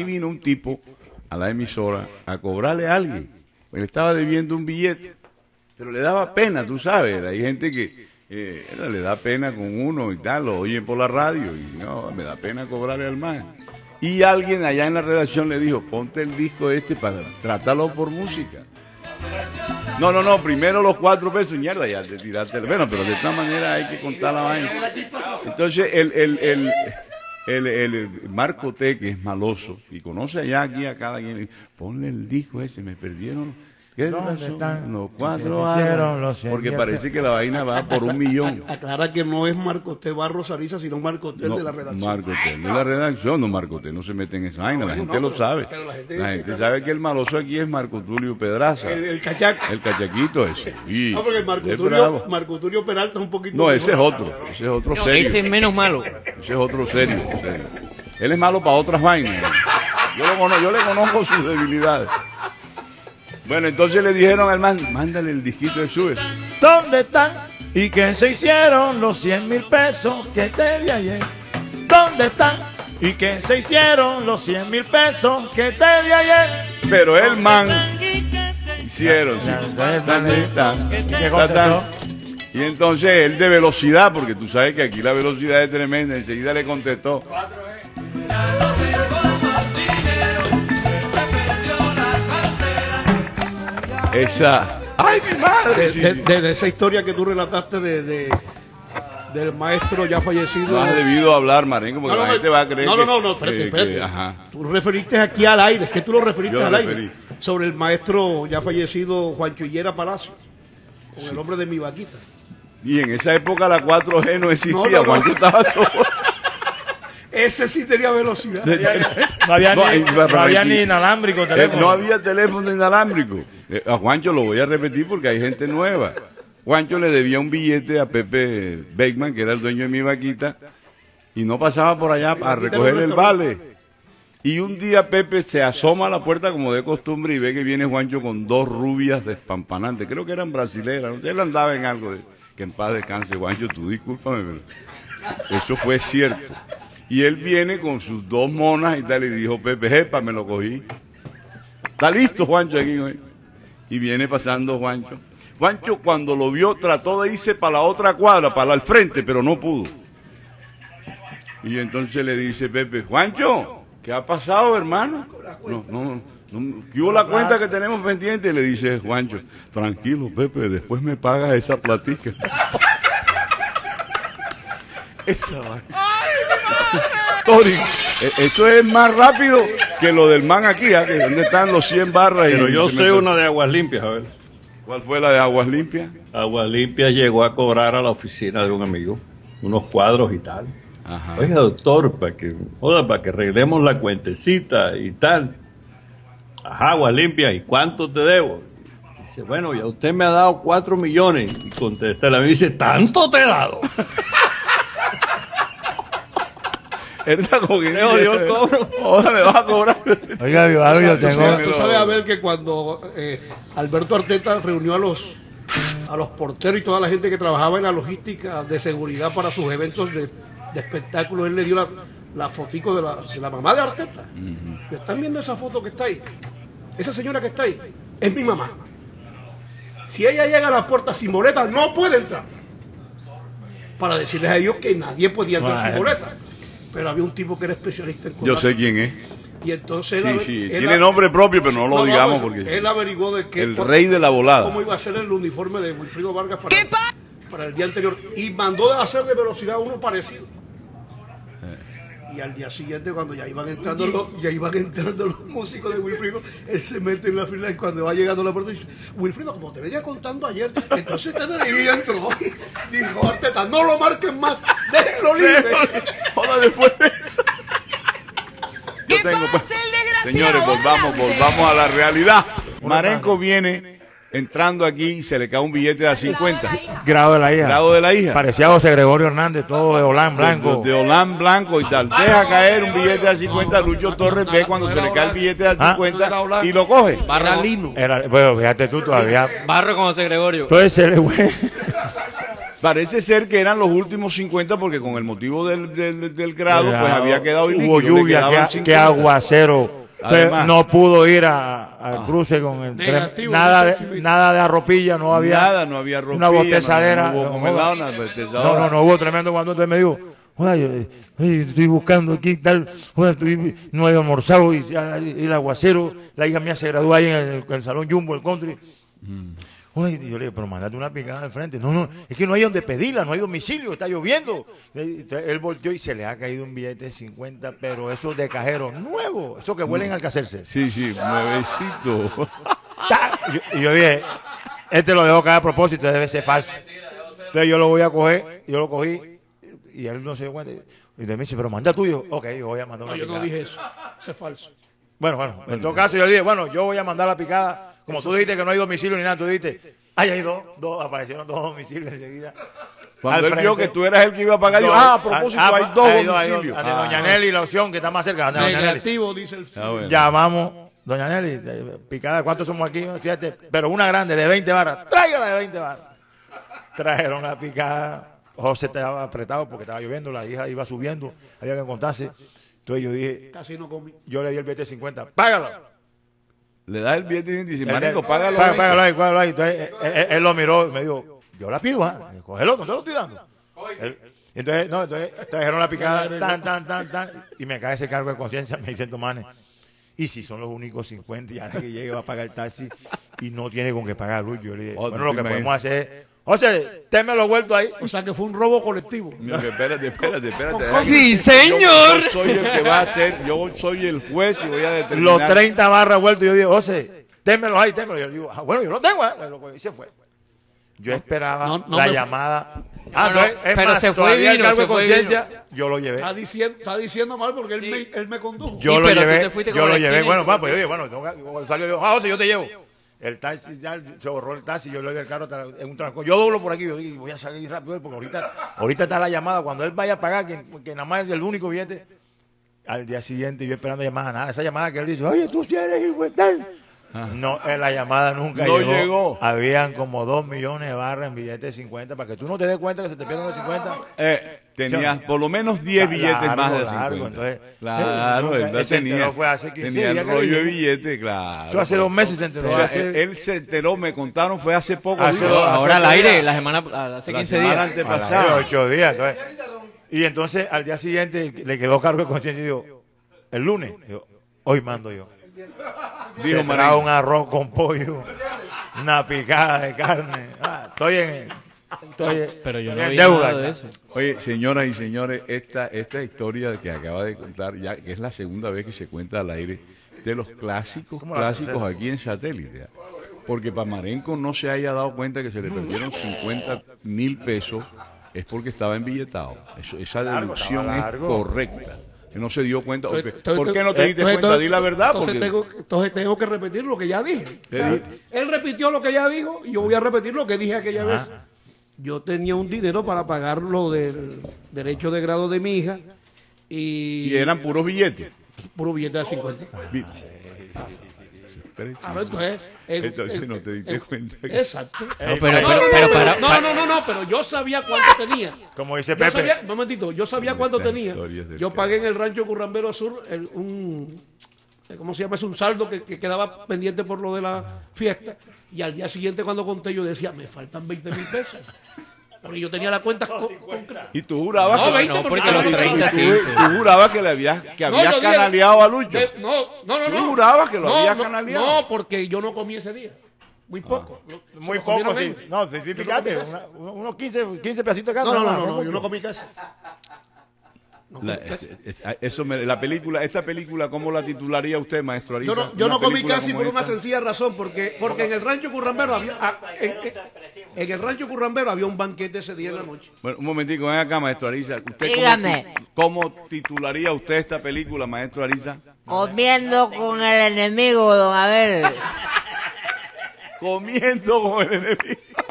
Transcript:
vino un tipo a la emisora a cobrarle a alguien. Él estaba debiendo un billete, pero le daba pena, tú sabes. Hay gente que le da pena con uno y tal, lo oyen por la radio y no, me da pena cobrarle al man. Y alguien allá en la redacción le dijo, ponte el disco para tratarlo por música. No, primero los 4 pesos, mierda, ya te tiraste. Bueno, pero de esta manera hay que contar la vaina. Entonces, el Marco T, que es maloso, y conoce allá aquí a cada quien, ponle el disco ese, me perdieron. ¿Qué ¿Dónde están los 4 años? Porque parece que la vaina va por 1 millón. Aclara que no es Marco T. Barros Ariza, sino Marco T. de la redacción. Marco T. de la redacción, no Marco T. No se mete en esa vaina, la gente lo sabe. La gente sabe que el maloso aquí es Marco Tulio Pedraza. El cachaco. El cachaquito ese. No, porque Marco Tulio Peralta es un poquito. No, ese es otro. Ese es otro serio. Ese es menos malo. Ese es otro serio. Él es malo para otras vainas. Yo le conozco sus debilidades. Bueno, entonces le dijeron al man, mándale el disquito de Sube. ¿Dónde están? ¿Y qué se hicieron los 100.000 pesos que te di ayer? ¿Dónde están? ¿Y qué se hicieron los 100.000 pesos que te di ayer? Pero el man hicieron. Y entonces él de velocidad, porque tú sabes que aquí la velocidad es tremenda, enseguida le contestó. Esa. ¡Ay, mi madre! De esa historia que tú relataste del maestro ya fallecido. No has debido hablar, Marengo, porque la gente va a creer. No, espérate. Tú referiste aquí al aire, es que tú lo referiste al aire. Sobre el maestro ya fallecido Juancho Higuera Palacio, con el hombre de mi vaquita. Y en esa época la 4G no existía, Juancho estaba todo. Ese sí tenía velocidad. No había ni inalámbrico teléfono. No había teléfono inalámbrico. A Juancho lo voy a repetir porque hay gente nueva. Juancho le debía un billete a Pepe Beckman, que era el dueño de mi vaquita, y no pasaba por allá a recoger el vale. Y un día Pepe se asoma a la puerta como de costumbre y ve que viene Juancho con 2 rubias despampanantes. Creo que eran brasileras. Él andaba en algo de que en paz descanse. Juancho, tú discúlpame, pero eso fue cierto. Y él viene con sus 2 monas y tal, y dijo, Pepe, jepa, me lo cogí. Está listo, Juancho, aquí hoy. Y viene pasando Juancho. Juancho, cuando lo vio, trató de irse para la otra cuadra, para el frente, pero no pudo. Y entonces le dice Pepe, Juancho, ¿qué ha pasado, hermano? No, ¿qué hubo la cuenta que tenemos pendiente? Y le dice Juancho, tranquilo, Pepe, después me pagas esa platica. Esa vaina. Tori, esto es más rápido que lo del man aquí, ¿eh? Que donde están los 100 barras. Pero yo sé una de Aguas Limpias, a ver. ¿Cuál fue la de Aguas Limpias? Aguas Limpias llegó a cobrar a la oficina de un amigo unos cuadros y tal. Ajá. Oiga, doctor, para que arreglemos la cuentecita y tal. Ajá, Aguas Limpias, ¿y cuánto te debo? Dice, bueno, ya usted me ha dado 4 millones. Y contesta la dice, ¿tanto te he dado? Como que ahora me vas a cobrar. Oiga, yo tengo. Tú sabes, a ver, que cuando Alberto Arteta reunió a los porteros y toda la gente que trabajaba en la logística de seguridad para sus eventos de espectáculos, él le dio la fotico de la mamá de Arteta. ¿Están viendo esa foto que está ahí? Esa señora que está ahí es mi mamá. Si ella llega a la puerta sin boleta, no puede entrar. Para decirles a ellos que nadie podía entrar sin boleta. Pero había un tipo que era especialista en cosas. Yo sé quién es. Y entonces sí. Tiene nombre propio, pero no lo digamos porque él averiguó de qué, el rey de la volada. Cómo iba a ser el uniforme de Wilfrido Vargas para el día anterior. Y mandó a hacer de velocidad uno parecido. Y al día siguiente, cuando ya iban entrando los músicos de Wilfrido, él se mete en la fila y cuando va llegando a la puerta dice, Wilfrido, como te venía contando ayer, entonces y entró. Dijo Arteta, no lo marquen más, déjenlo libre. Ahora después de eso. Yo tengo, pues, señores, volvamos a la realidad. Marenco viene entrando aquí y se le cae un billete de 50. Grado de la hija. Grado de la hija. Parecía José Gregorio Hernández, todo de Holán Blanco. De Holán Blanco y tal. Deja caer un billete de 50. Lucho Torres ve cuando se le cae el billete de 50 y lo coge. Barro. Bueno, fíjate tú todavía. Barro con José Gregorio. Entonces se le fue. Parece ser que eran los últimos 50 porque con el motivo del grado pues había quedado ilíquido. Hubo le lluvia, quedaban que 50. aguacero. Además. No pudo ir al cruce con el tren. Negativo, Nada de arropilla, no había. Nada, no había ropilla, una botezadera. no hubo como helado, una botezadora. No hubo tremendo cuando entonces me dijo, oye, estoy buscando aquí tal, no he almorzado y el aguacero, la hija mía se graduó ahí en el salón Jumbo, el country. Oye, yo le dije, pero mandate una picada al frente. No, es que no hay donde pedirla, no hay domicilio, está lloviendo. Entonces, él volteó y se le ha caído un billete de 50, pero esos de cajero nuevos, esos que huelen al cacerse. Sí, nuevecito. Y yo dije, este lo dejo caer a propósito, debe ser falso. Entonces yo lo voy a coger, yo lo cogí y él no se dio cuenta. Y me dice, pero manda tuyo. Ok, yo voy a mandar una No, yo picada. no dije eso. Eso es falso. Bueno, en todo caso yo dije, bueno, yo voy a mandar la picada. Como tú dijiste que no hay domicilio ni nada, tú dijiste, hay dos, aparecieron dos domicilios enseguida. Cuando él Al vio frente. que tú eras el que iba a pagar, dijo, a propósito, hay dos domicilios. De Doña Nelly, la opción que está más cerca. de Doña Nelly. Negativo, dice el Bueno. Llamamos, Doña Nelly, picada, ¿cuántos somos aquí? Fíjate, pero una grande de 20 barras, tráigala de 20 barras. Trajeron la picada, José estaba apretado porque estaba lloviendo, la hija iba subiendo, había que contarse. Entonces yo dije, Casi no comí. yo le di el billete de 50, págalo. Le da el billete y dice, Él- marico, págalo. Págalo ahí. Entonces él lo miró y me dijo, yo la pido, cógelo, no te lo estoy dando. Entonces trajeron la picada, tan, y me cae ese cargo de conciencia, me dicen, Tomanes, y si son los únicos 50 y ahora que llegue va a pagar el taxi y no tiene con qué pagar Luis, yo le dije, Oh, bueno, lo que te podemos hacer es, José, tenme lo vuelto ahí. O sea que fue un robo colectivo. No, que espérate. Sí, señor. Yo soy el que va a hacer, yo soy el juez y voy a determinar. Los 30 barras vueltos, yo digo, José, ténmelos ahí, témmelos. Yo le digo, bueno, yo lo tengo, y se fue. Yo esperaba no la me- llamada. Pero se fue todavía el vino, cargo de se fue conciencia, yo lo llevé. Está diciendo mal porque él me condujo. Yo Sí, lo pero tú llevé, te fuiste yo con lo el llevé. esquina. Bueno, pues yo dije, bueno, salió yo, José, yo te llevo. El taxi ya se borró el taxi, yo le doy el carro en un transporte. Yo doblo por aquí, yo digo, voy a salir rápido porque ahorita está la llamada. Cuando él vaya a pagar, que nada más es el único billete, al día siguiente yo esperando llamada, nada. Esa llamada que él dice, oye, tú sí eres hijo de tal. No, la llamada nunca No llegó. llegó. Habían como 2 millones de barras en billetes de 50 para que tú no te des cuenta que se te pierden los 50. Tenías por lo menos 10 billetes más de 50. Entonces, Claro, él no se tenía. enteró fue hace 15 Tenía días el que rollo de le- billete, claro. Eso hace 2 meses se enteró. O sea, él se enteró, me contaron, fue hace poco. Hace días. dos- Ahora al hace aire, días. la semana, hace La 15 semana días. antepasada. 8 días. Y entonces al día siguiente le quedó cargo de conciencia y dijo, el lunes, digo, hoy mando yo. Dijo Se Marín. trajo un arroz con pollo, una picada de carne. Pero yo no en vi deuda. nada de eso. Oye, señoras y señores, esta historia que acaba de contar, ya que es la segunda vez que se cuenta al aire, de los clásicos aquí en Satélite. ¿eh? Porque Pamarenco no se haya dado cuenta que se le perdieron 50.000 pesos, es porque estaba embilletado. Esa deducción estaba es largo. correcta. Que no se dio cuenta. Entonces, ¿Por qué no te diste cuenta? Di la verdad. Entonces tengo que repetir lo que ya dije. ¿Qué dijiste? Él repitió lo que ya dijo y yo voy a repetir lo que dije aquella vez. Yo tenía un dinero para pagar lo del derecho de grado de mi hija y Y eran billetes. puro billete de 50. A ver, Entonces no te diste cuenta. Exacto. No, pero pero yo sabía cuánto tenía. Como dice Yo Pepe. sabía, un momentito, yo sabía cuánto Estas tenía. historias del Yo pagué en el rancho Currambero Sur ¿cómo se llama? Es un saldo que quedaba pendiente por lo de la fiesta. Y al día siguiente cuando conté yo decía, me faltan 20.000 pesos. Porque yo tenía la cuenta concreta. Y tú jurabas No, que 20 no, porque porque- los 30 sí. tú jurabas que le habías No, habías yo dije- canaleado a Lucho. No. ¿Tú jurabas que lo habías canaleado? No, porque yo no comí ese día. Muy poco. Muy Lo poco, comieron sí. ellos. No, sí, picate, Yo no comí unos 15 pedacitos de carne. No, yo mucho. no comí casi. Esta película, ¿cómo la titularía usted, maestro Ariza? Yo no Una comí película casi como por una esta. sencilla razón, porque en el rancho Currambero en el rancho Currambero había un banquete ese día en la noche. Bueno, un momentico, ven acá, maestro Ariza. ¿Usted Dígame. ¿Cómo titularía usted esta película, maestro Ariza? Comiendo con el enemigo, don Abel. Comiendo con el enemigo.